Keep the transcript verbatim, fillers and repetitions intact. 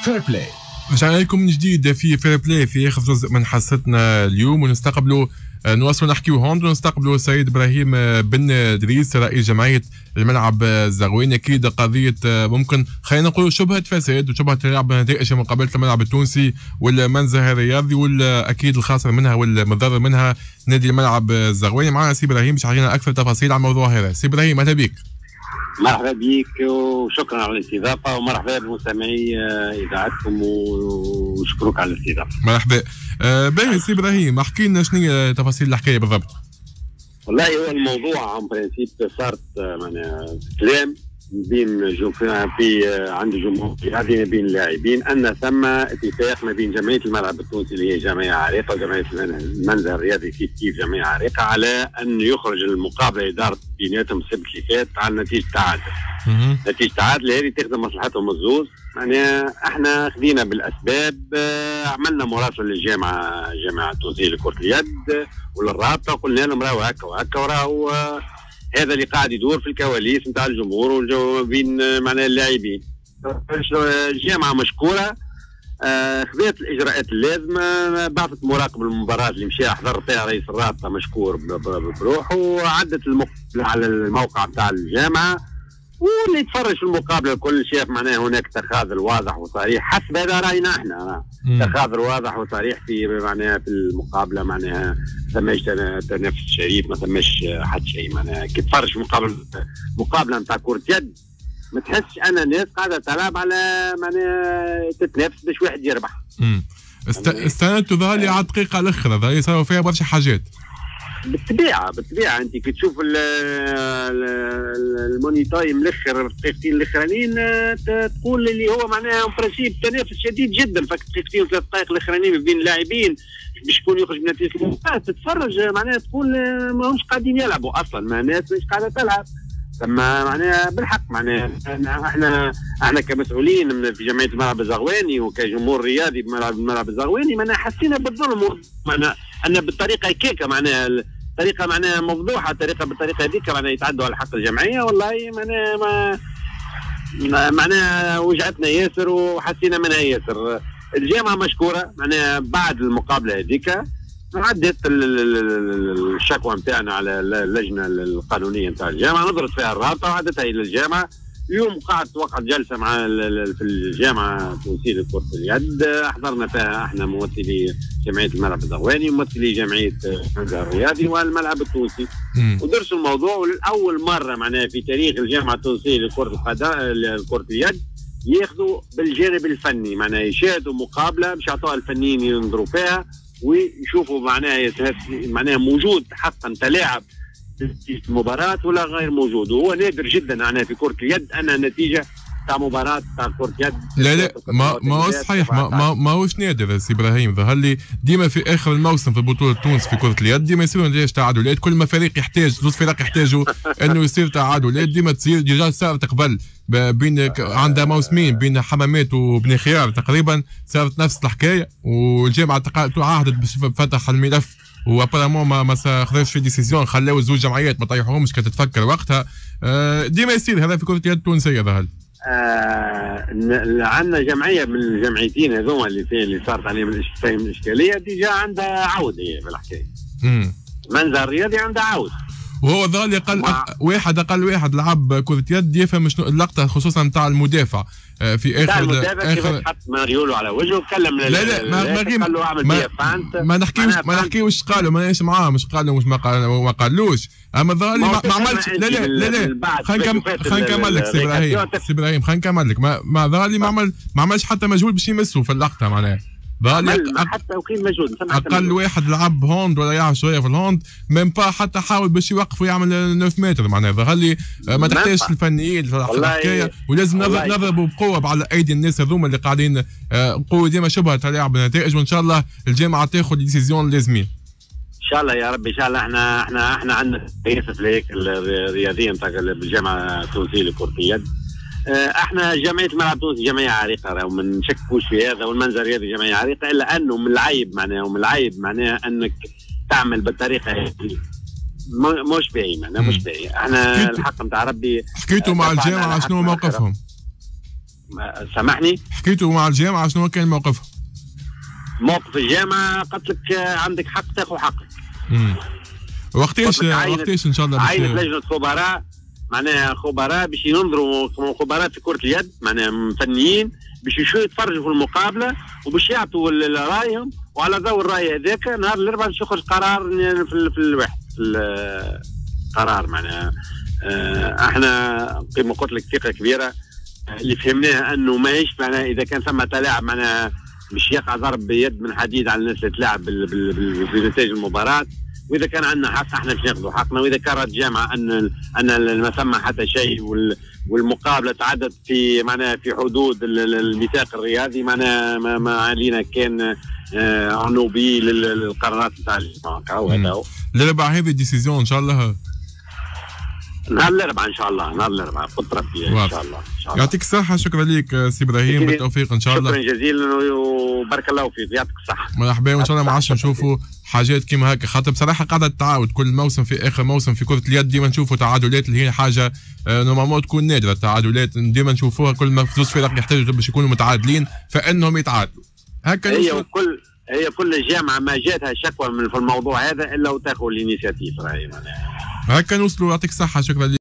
فير بلاي. رجعنا لكم من جديد في فير بلاي في اخر جزء من حصتنا اليوم، ونستقبلوا نواصلوا نحكيو هوند ونستقبلوا سيد ابراهيم بن ادريس رئيس جمعيه الملعب الزغويني. اكيد قضيه ممكن خلينا نقولوا شبهه فساد وشبهه لعب نتائج مقابله الملعب التونسي والمنزه الرياضي، والاكيد الخاسر منها والمتضرر منها نادي الملعب الزغويني. معنا سي ابراهيم باش يعطينا اكثر تفاصيل عن الموضوع هذا. سي ابراهيم اهلا بك. مرحبا بك وشكرا على الاستضافه، ومرحبا بمستمعي اذاعتكم وشكرك على الاستضافه. مرحبا. أه باهي سي ابراهيم، احكي لنا شنو هي تفاصيل الحكايه بالضبط؟ والله هو الموضوع عن برانسيب صارت معناها كلام بين في عند جمهور رياضي ما بين اللاعبين ان ثم اتفاق ما بين جمعيه الملعب التونسي اللي هي جمعيه عريقه وجمعيه المنزه الرياضي كيف كيف جمعيه عريقه على ان يخرج المقابله اداره بيناتهم السبت اللي فات على نتيجه تعادل. نتيجه تعادل هذه تخدم مصلحتهم الزوز. معناها احنا خذينا بالاسباب، عملنا مراسله للجامعه الجامعه التونسيه لكره اليد وللرابطه وقلنا لهم راهو هكا وهكا وراهو هذا اللي قاعد يدور في الكواليس نتاع الجمهور والجو بين معناها اللاعبين. الجامعه مشكوره، خذت الاجراءات اللازمه، بعثت مراقب المباراه اللي مشى حضر فيها رئيس الرابطه مشكور بروحه، وعدت المقابله على الموقع نتاع الجامعه، واللي يتفرج في المقابله الكل شاف معناها هناك تخاذل واضح وصريح حسب هذا راينا احنا. تخاذل واضح وصريح في معناها في المقابله، معناها ما ثماش تنافس شريف، ما ثماش حد شيء. معناها كي تتفرج في مقابله مقابله نتاع كره يد ما تحسش ان الناس قاعده تلعب على معناها تتنافس باش واحد يربح. امم است... استندتوا ظهر لي على الدقيقه الاخرى، ظهر صاروا فيها برشا حاجات. بالطبيعه بالطبيعه انت كي تشوف المونيتاي ملخر في الدقيقتين الاخرانيين تقول اللي هو معناها برانسيب تنافس شديد جدا، فك دقيقتين ثلاث دقائق الاخرانيين بين اللاعبين باش يكون يخرج بنتيجه تتفرج معناها تقول ما همش قاعدين يلعبوا اصلا، ما الناس مش قاعده تلعب. ثم معناها بالحق معناها احنا احنا كمسؤولين في جمعيه الملعب الزغواني وكجمهور رياضي بملعب الملعب الزغواني معناها حسينا بالظلم، معناها ان بالطريقه هكاكا معناها طريقه معناها مفضوحه، طريقه بالطريقه هذيك معناها يتعدوا على حق الجمعيه. والله معناها ما معناها وجعتنا ياسر وحسينا منها ياسر. الجامعه مشكوره معناها بعد المقابله هذيك عدت الشكوى نتاعنا على اللجنه القانونيه نتاع الجامعه، نظرت فيها الرابطه وعدتها الى الجامعه. اليوم قعدت وقعت جلسه مع في الجامعه التونسيه لكره اليد، حضرنا فيها احنا ممثلي جمعيه الملعب الزغواني وممثلي جمعيه المنزه الرياضي والملعب التونسي، ودرسوا الموضوع. ولاول مره معناها في تاريخ الجامعه التونسيه لكره القدم لكره اليد ياخذوا بالجانب الفني، معناها يشاهدوا مقابله باش يعطوها الفنيين ينظروا فيها ويشوفوا معناها معناها موجود حقا تلاعب في المباراة ولا غير موجود. وهو نادر جدا معناها في كرة اليد أن النتيجة تاع مباراة تاع كرة يد لا لا ما ما هو صحيح، ما ما, ما هوش نادر سي ابراهيم. ظهر لي ديما في اخر الموسم في بطولة تونس في كرة اليد ديما يصيروا نتائج تعادلات، كل ما فريق يحتاج زوج فرق يحتاجوا انه يصير تعادلات ديما تصير. ديجا صارت قبل بين عندها موسمين بين حمامات وبن خيار تقريبا صارت نفس الحكايه، والجامعه تعهدت باش فتح الملف وابارامون ما ما خذاش في ديسيزيون، خلاو زوج جمعيات ما طيحوهمش كانت تتفكر وقتها. ديما يصير هذا في كرة اليد التونسيه. ظهر آه عندنا جمعيه من الجمعيتين هذوما اللي فيه اللي صارت عليهم الاشكاليه ديجا عندها عود هي في الحكايه. امم منزه الرياضي عندها عود، وهو ظل اقل مع... واحد اقل واحد لعب كرة يد يفهم شنو اللقطه خصوصا نتاع المدافع في اخر المدافع اخر حط ماريولو على وجهه وكلم. لا لا ما ما ما, ما, ما نحكيوش ما نحكيوش قالوا ماناش معاه مش قالوا مش ما, قال ما قالوش، اما ظهر لي ما, ما عملش. لا لا لا لا خلينا نكمل خلينا نكمل لك سي ابراهيم سي ابراهيم خلينا نكمل لك. ما, ما ظهر لي ما عمل ما عملش حتى مجهود باش يمسوا في اللقطه معناها. حتى وكيل مجهود اقل واحد لعب هوند ولا يعرف شويه في الهوند ميم با حتى حاول باش يوقف ويعمل تسعة متر معناها. ظهر لي ما تحتاجش الفنيين في الحكايه، ولازم نضربوا بقوه على ايدي الناس هذوما اللي قاعدين قوه ديما شبهه تلعب النتائج، وان شاء الله الجامعه تاخذ ديسيزيون اللازمين ان شاء الله يا رب. ان شاء الله احنا احنا احنا عندنا في هيك الرياضيه نتاع الجامعه التونسيه لكره اليد. احنا جمعيه الملعب التونسي جمعيه عريقه راهو ما نشكوش في هذا، والمنزه الرياضي جمعيه عريقه، الا انه من العيب معناها ومن العيب معناها انك تعمل بالطريقه هذه مش باهي معناها مش باهي. احنا الحق نتاع ربي حكيتوا مع الجامعه شنو موقفهم؟ سامحني. حكيتوا مع الجامعه شنو كان موقفها؟ موقف الجامعه قالت لك عندك حق تاخذ حقك. امم وقتاش وقتاش ان شاء الله عينت لجنه خبراء معناها خبراء باش ينظروا خبراء في كره اليد معناها فنيين باش يشوفوا يتفرجوا في المقابله وباش يعطوا رايهم، وعلى ضوء الراي هذاك نهار الاربعاء باش يخرج قرار في, في الواحد في القرار معناها. احنا كما قلت لك ثقه كبيره اللي فهمناها انه ماهيش معناها اذا كان ثم تلاعب معناها مش يقع ضرب بيد من حديد على الناس اللي تلعب بنتائج المباراه، واذا كان عندنا حق احنا باش ناخذوا حقنا، واذا كانت الجامعه ان ان ما ثم حتى شيء والمقابله تعدت في معناها في حدود الميثاق الرياضي معناها ما, ما علينا كان عنوبي للقرارات نتاع الجامعه. هذا هو الاربعاء هذه الديسيزيون ان شاء الله نهار الاربعاء ان شاء الله، نهار الاربعاء قدر ربي ان شاء الله. يعطيك الصحة، شكرا لك سي ابراهيم، بالتوفيق ان شاء الله. شكرا جزيلا وبارك الله فيك، يعطيك الصحة. مرحبا، وان شاء الله ما عادش نشوفوا حاجات كيما هكا، خاطر بصراحة قاعدة تتعاود كل موسم في اخر موسم في كرة اليد ديما نشوفوا تعادلات اللي هي حاجة نورمالمون تكون نادرة، التعادلات ديما نشوفوها كل ما فلوس فرق يحتاجوا باش يكونوا متعادلين فانهم يتعادلوا. هكا هي وكل هي كل جامعة ما جاتها شكوى من في الموضوع هذا الا وتاخذ الانيشيتيف راهي. هكا نوصلوا، يعطيك الصحة، شكرا لك.